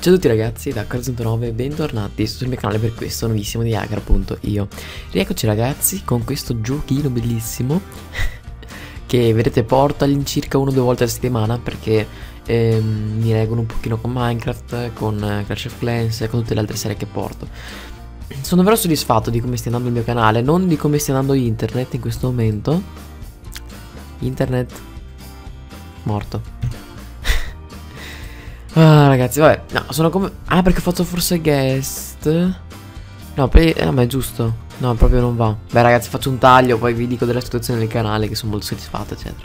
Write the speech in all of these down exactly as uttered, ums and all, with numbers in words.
Ciao a tutti ragazzi, da Carzentonove e bentornati sul mio canale per questo nuovissimo di Hacker appunto io. Rieccoci ragazzi con questo giochino bellissimo che vedete porto all'incirca una o due volte a settimana perché ehm, mi reggono un pochino con Minecraft, con eh, Clash of Clans e con tutte le altre serie che porto. Sono davvero soddisfatto di come stia andando il mio canale, non di come stia andando internet in questo momento. Internet morto. Ah ragazzi, vabbè, no, sono come... Ah, perché ho fatto forse guest. No, poi... Eh, ma è giusto. No, proprio non va. Beh ragazzi, faccio un taglio, poi vi dico della situazione del canale, che sono molto soddisfatto, eccetera.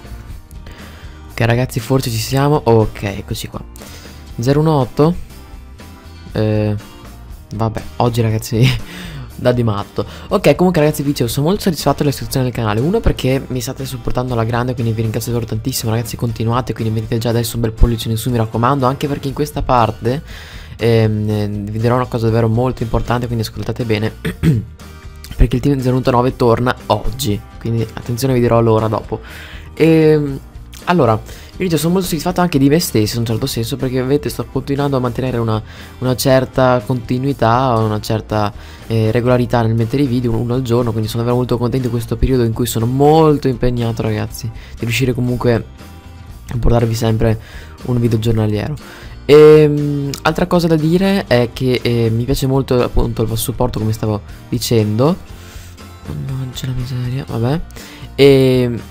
Ok ragazzi, forse ci siamo. Ok, eccoci qua. zero uno otto. Eh... Vabbè, oggi ragazzi... da di matto. Ok, comunque ragazzi vi dicevo, sono molto soddisfatto della situazione del canale. Uno perché mi state supportando alla grande, quindi vi ringrazio davvero tantissimo ragazzi, continuate. Quindi mettete già adesso un bel pollice in su, mi raccomando. Anche perché in questa parte ehm, vi dirò una cosa davvero molto importante, quindi ascoltate bene. Perché il team zero uno nove torna oggi, quindi attenzione, vi dirò l'ora dopo. Ehm Allora, io dico, sono molto soddisfatto anche di me stesso in un certo senso, perché vedete sto continuando a mantenere una, una certa continuità, una certa eh, regolarità nel mettere i video uno al giorno, quindi sono davvero molto contento di questo periodo in cui sono molto impegnato ragazzi, di riuscire comunque a portarvi sempre un video giornaliero. E, altra cosa da dire è che eh, mi piace molto appunto il vostro supporto, come stavo dicendo. Mannaggia la miseria, vabbè. E...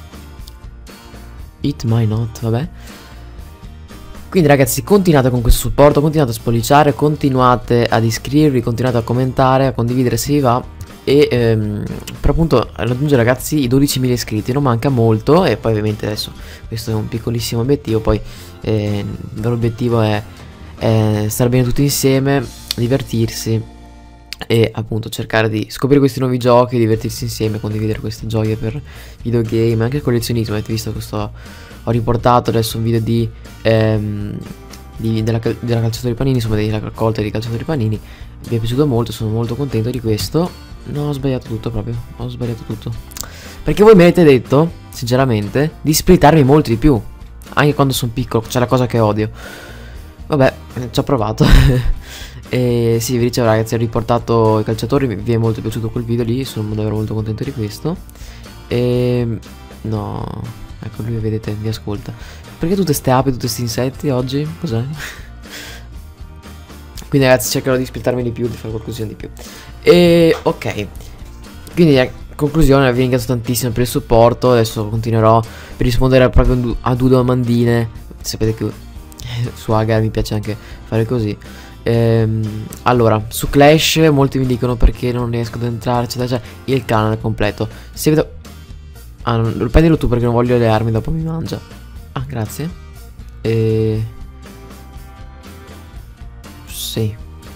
It my not, vabbè. Quindi ragazzi, continuate con questo supporto, continuate a spolliciare, continuate ad iscrivervi, continuate a commentare, a condividere se vi va. E ehm, per appunto raggiungere ragazzi i dodicimila iscritti, non manca molto. E poi ovviamente adesso questo è un piccolissimo obiettivo. Poi eh, il vero obiettivo è, è stare bene tutti insieme, divertirsi e appunto cercare di scoprire questi nuovi giochi, divertirsi insieme, condividere queste gioie per videogame, anche collezionismo. Avete visto questo? Ho riportato adesso un video di, ehm, di della, della calciatori panini, insomma della raccolta di calciatori panini. Mi è piaciuto molto, sono molto contento di questo. No, ho sbagliato tutto proprio, ho sbagliato tutto. Perché voi mi avete detto, sinceramente, di splittarmi molto di più, anche quando sono piccolo, c'è la cosa che odio. Vabbè, ci ho provato. E sì, vi dicevo ragazzi, ho riportato i calciatori, vi è molto piaciuto quel video lì, sono davvero molto contento di questo. E... no, ecco lui vedete, vi ascolta. Perché tutte ste api, tutti questi insetti oggi? Cos'è? Quindi ragazzi cercherò di splittarmi di più, di fare qualcosina di più. E ok, quindi a conclusione vi ringrazio tantissimo per il supporto. Adesso continuerò per rispondere proprio a due domandine. Sapete che su Hagar mi piace anche fare così. Ehm, allora, su Clash molti mi dicono perché non riesco ad entrare, eccetera, eccetera. Il canale completo. Se vedo... Ah, non... prendilo tu perché non voglio le armi, dopo mi mangia. Ah, grazie. E... sì.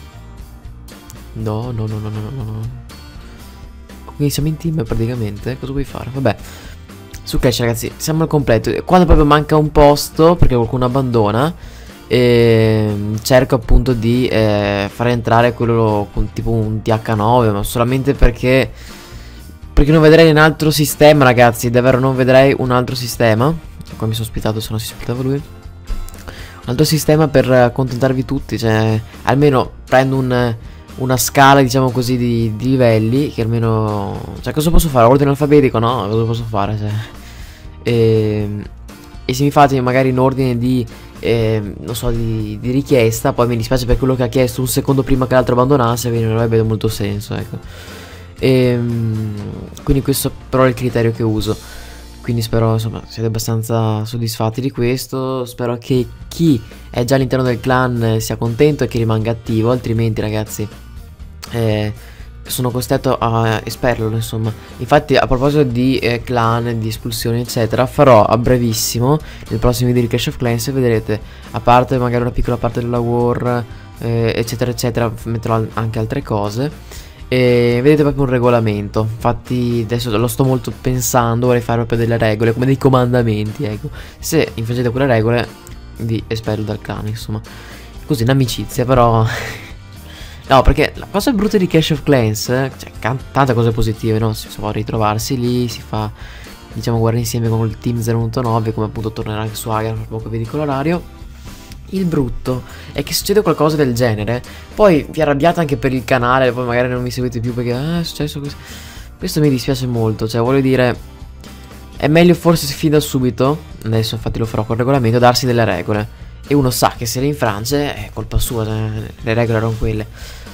No, no, no, no, no, no, no. Quindi siamo in team praticamente. Cosa vuoi fare? Vabbè. Su Clash ragazzi siamo al completo. Quando proprio manca un posto perché qualcuno abbandona, e cerco appunto di eh, fare entrare quello con tipo un T H nove, ma solamente perché perché non vedrei un altro sistema ragazzi, davvero non vedrei un altro sistema. Qua mi sono ospitato, se no si aspettava lui. Un altro sistema per accontentarvi tutti, cioè almeno prendo un, una scala diciamo così di, di livelli, che almeno, cioè cosa posso fare? Ordine alfabetico? No, cosa posso fare? Cioè, e, e se mi fate magari in ordine di Eh, non so, di, di richiesta, poi mi dispiace per quello che ha chiesto un secondo prima che l'altro abbandonasse, quindi non avrebbe molto senso, ecco. E, quindi questo però è il criterio che uso. Quindi spero insomma siete abbastanza soddisfatti di questo. Spero che chi è già all'interno del clan sia contento e che rimanga attivo, altrimenti ragazzi eh, sono costretto a esperlerlo insomma. Infatti a proposito di eh, clan, di espulsioni eccetera, farò a brevissimo nel prossimo video di Clash of Clans, vedrete, a parte magari una piccola parte della war eh, eccetera eccetera, metterò anche altre cose. E vedete proprio un regolamento. Infatti adesso lo sto molto pensando, vorrei fare proprio delle regole, come dei comandamenti, ecco. Se infrangete quelle regole vi espello dal clan, insomma. Così in amicizia, però no, perché la cosa brutta di Clash of Clans, cioè tante cose positive, no? Si può ritrovarsi lì, si fa, diciamo, guardare insieme con il team zero uno nove, come appunto tornerà anche su Hagar, fra poco vi dico l'orario. Il brutto è che succede qualcosa del genere, poi vi arrabbiate anche per il canale, poi magari non mi seguite più perché ah, è successo questo. Questo mi dispiace molto, cioè voglio dire, è meglio forse fin da subito, adesso infatti lo farò col regolamento, darsi delle regole. E uno sa che se le infrange è colpa sua, cioè, le regole erano quelle.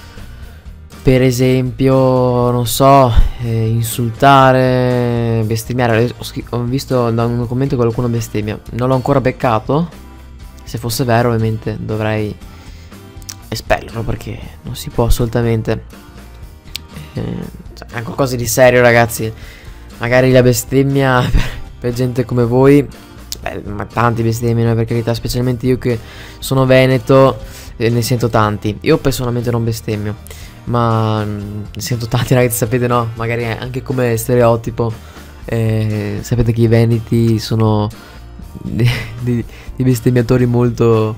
Per esempio, non so, eh, insultare, bestemmiare. Ho, ho visto da un commento che qualcuno bestemmia. Non l'ho ancora beccato. Se fosse vero, ovviamente dovrei espellerlo perché non si può assolutamente. Eh, cioè, è qualcosa di serio, ragazzi. Magari la bestemmia per, per gente come voi. Beh, ma tanti bestemmiano, per carità, specialmente io che sono veneto, eh, ne sento tanti. Io personalmente non bestemmio, ma ne sento tanti, ragazzi, sapete, no? Magari anche come stereotipo, eh, sapete che i veneti sono dei, dei, dei bestemmiatori molto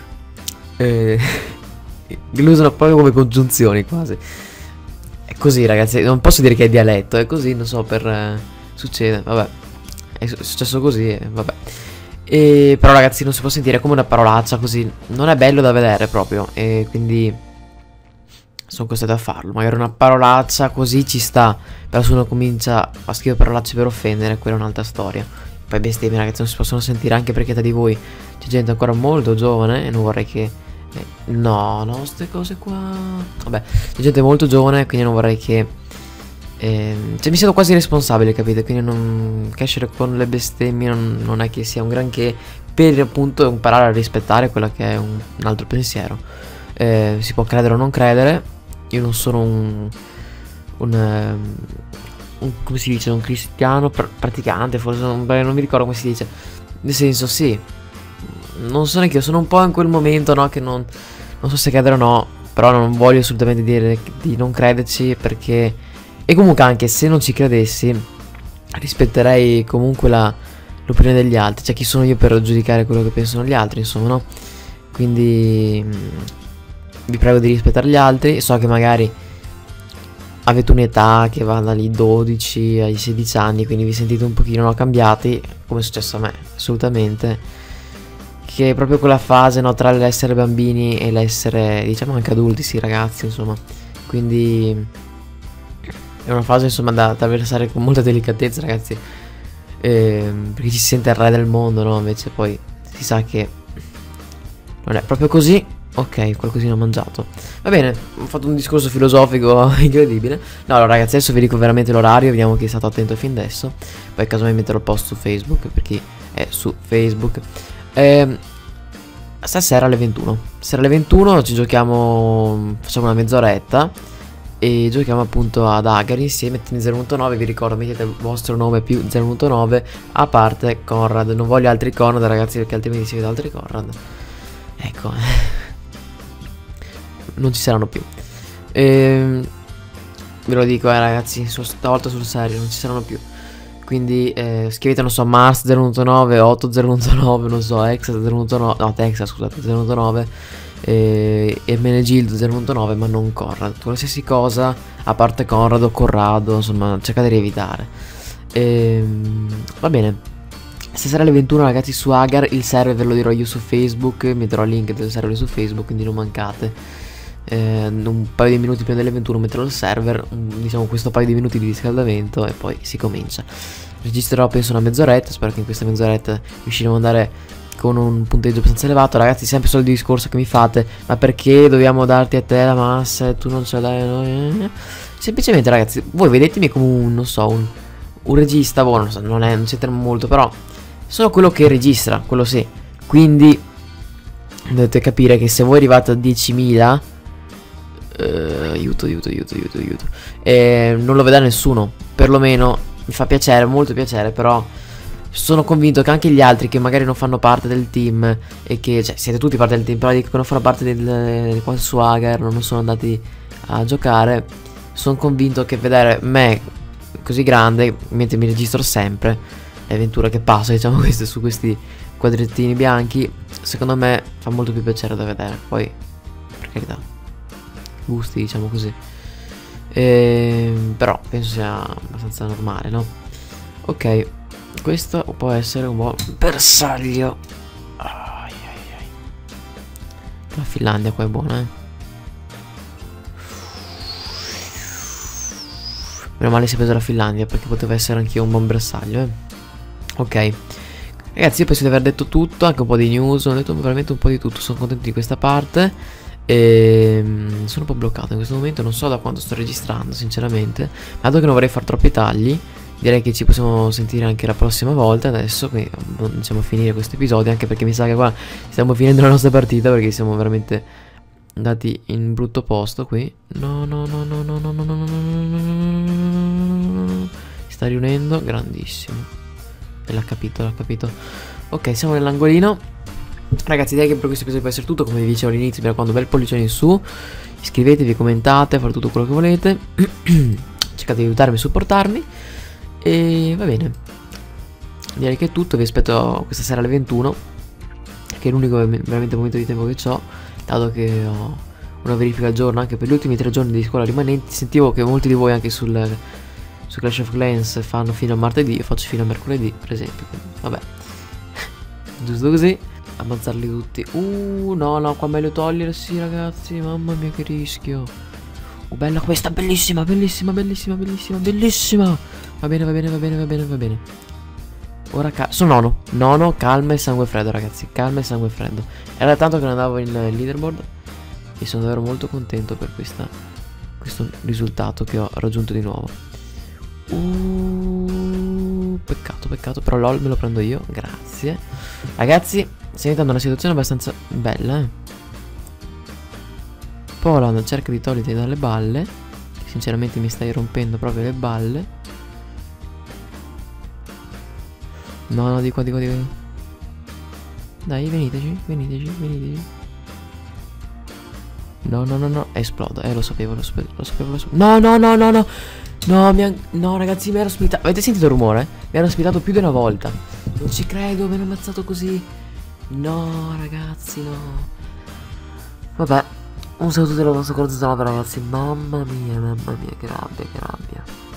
eh, li usano proprio come congiunzioni quasi. È così, ragazzi, non posso dire che è dialetto, è così, non so, per eh, succede, vabbè. È successo così, e vabbè. E però, ragazzi, non si può sentire come una parolaccia così. Non è bello da vedere proprio. E quindi sono costretto a farlo. Magari una parolaccia così ci sta. Però se uno comincia a scrivere parolacce per offendere, quella è un'altra storia. Poi bestemmie, ragazzi, non si possono sentire anche perché tra di voi c'è gente ancora molto giovane. E non vorrei che eh, no, no, queste cose qua. Vabbè, c'è gente molto giovane, quindi non vorrei che Eh, cioè mi sento quasi responsabile, capite? Quindi non crescere con le bestemmie non, non è che sia un granché, per appunto imparare a rispettare quello che è un, un altro pensiero. Eh, si può credere o non credere. Io non sono un, un, um, un come si dice, un cristiano pr praticante, forse non, beh, non mi ricordo come si dice. Nel senso, sì, non so neanche io, sono un po' in quel momento, no, che non, non so se credere o no, però non voglio assolutamente dire di non crederci perché. E comunque anche se non ci credessi rispetterei comunque l'opinione degli altri. Cioè chi sono io per giudicare quello che pensano gli altri, insomma, no? Quindi mh, vi prego di rispettare gli altri. So che magari avete un'età che va dagli dodici ai sedici anni, quindi vi sentite un pochino, no, cambiati, come è successo a me, assolutamente. Che è proprio quella fase, no, tra l'essere bambini e l'essere, diciamo, anche adulti, sì, ragazzi, insomma. Quindi è una fase, insomma, da attraversare con molta delicatezza, ragazzi, eh, perché ci si sente il re del mondo, no? Invece poi si sa che non è proprio così. Ok, qualcosina ho mangiato. Va bene, ho fatto un discorso filosofico incredibile. No, allora, ragazzi, adesso vi dico veramente l'orario. Vediamo chi è stato attento fin adesso. Poi casomai metterò il post su Facebook, per chi è su Facebook. eh, Stasera alle ventuno. Stasera alle ventuno ci giochiamo, facciamo una mezz'oretta e giochiamo appunto ad Agar insieme, team zero uno nove, vi ricordo mettete il vostro nome più zero uno nove, a parte Conrad, non voglio altri Conrad, ragazzi, perché altrimenti si vede altri Conrad. Ecco, non ci saranno più. Ehm, ve lo dico, eh, ragazzi, stavolta sul serio, non ci saranno più. Quindi eh, scrivete, non so, Mars zero uno nove, Otto zero uno nove, non so, Exa zero uno nove, no, Texas, scusate, zero uno nove. E, e Menegildo zero uno nove, ma non Conrad. Qualsiasi cosa a parte Conrad o Corrado, insomma, cercate di evitare. E, va bene. Stasera alle ventuno, ragazzi, su Agar. Il server ve lo dirò io su Facebook. Metterò il link del server su Facebook, quindi non mancate. eh, Un paio di minuti prima delle ventuno metterò il server, diciamo questo paio di minuti di riscaldamento, e poi si comincia. Registrerò penso una mezz'oretta. Spero che in questa mezz'oretta riusciremo ad andare con un punteggio abbastanza elevato. Ragazzi, sempre solo il discorso che mi fate: ma perché dobbiamo darti a te la massa e tu non ce l'hai? No? Semplicemente, ragazzi, voi vedetemi come un, non so, un, un regista. Boh, non so, non, è, non siete molto, però sono quello che registra, quello sì. Quindi dovete capire che se voi arrivate a diecimila, eh, aiuto, aiuto, aiuto, aiuto, aiuto, eh, non lo vedrà nessuno. Perlomeno mi fa piacere, molto piacere, però sono convinto che anche gli altri che magari non fanno parte del team, e che, cioè, siete tutti parte del team, però dico che non fanno parte del, del qual Swagger, non sono andati a giocare, sono convinto che vedere me così grande, mentre mi registro sempre, le avventure che passo, diciamo, queste su questi quadrettini bianchi, secondo me fa molto più piacere da vedere. Poi, per carità, gusti, diciamo così. Ehm, però penso sia abbastanza normale, no? Ok, questo può essere un buon bersaglio. Ai, ai, ai. La Finlandia qua è buona, eh. Meno male si è preso la Finlandia, perché poteva essere anche un buon bersaglio, eh. Ok. Ragazzi, io penso di aver detto tutto, anche un po' di news, ho detto veramente un po' di tutto, sono contento di questa parte. E sono un po' bloccato in questo momento, non so da quanto sto registrando sinceramente, ma dato che non vorrei fare troppi tagli, direi che ci possiamo sentire anche la prossima volta. Adesso che iniziamo a finire questo episodio, anche perché mi sa che qua stiamo finendo la nostra partita, perché siamo veramente andati in brutto posto qui. No no no no no no no no no no. Si sta riunendo, grandissimo. E l'ha capito, l'ha capito. Ok, siamo nell'angolino. Ragazzi, direi che per questo episodio può essere tutto. Come vi dicevo all'inizio, mi raccomando, bel pollicione in su. Iscrivetevi, commentate, fate tutto quello che volete. Cercate di aiutarmi e supportarmi. E va bene. Direi che è tutto. Vi aspetto questa sera alle ventuno, che è l'unico veramente momento di tempo che ho, dato che ho una verifica al giorno anche per gli ultimi tre giorni di scuola rimanenti. Sentivo che molti di voi anche sul, su Clash of Clans fanno fino a martedì. Io faccio fino a mercoledì, per esempio. Quindi, vabbè. Giusto così. Ammazzarli tutti. Uh, no, no, qua meglio togliere, sì, ragazzi. Mamma mia, che rischio. Uh, bella questa, bellissima, bellissima, bellissima, bellissima, bellissima. Va bene, va bene, va bene, va bene, va bene. Ora cal sono nono. Nono, calma e sangue freddo, ragazzi. Calma e sangue freddo. Era tanto che non andavo in leaderboard e sono davvero molto contento per questa, questo risultato che ho raggiunto di nuovo. Uh, peccato, peccato. Però LOL me lo prendo io, grazie. Ragazzi, sta diventando una situazione abbastanza bella, eh. Poland cerca di toglierti dalle balle. Sinceramente mi stai rompendo proprio le balle. No, no, di qua, di qua, di qua. Dai, veniteci, veniteci, veniteci. No, no, no, no, esplodo. Eh, lo sapevo, lo sapevo, lo sapevo, lo sapevo. No, no, no, no, no. No, mi ha... no, ragazzi, mi ero splitato. Avete sentito il rumore? Mi ero splitato più di una volta. Non ci credo, mi hanno ammazzato così. No, ragazzi, no. Vabbè, un saluto della vostra corazzata, ragazzi. Mamma mia, mamma mia, che rabbia, che rabbia.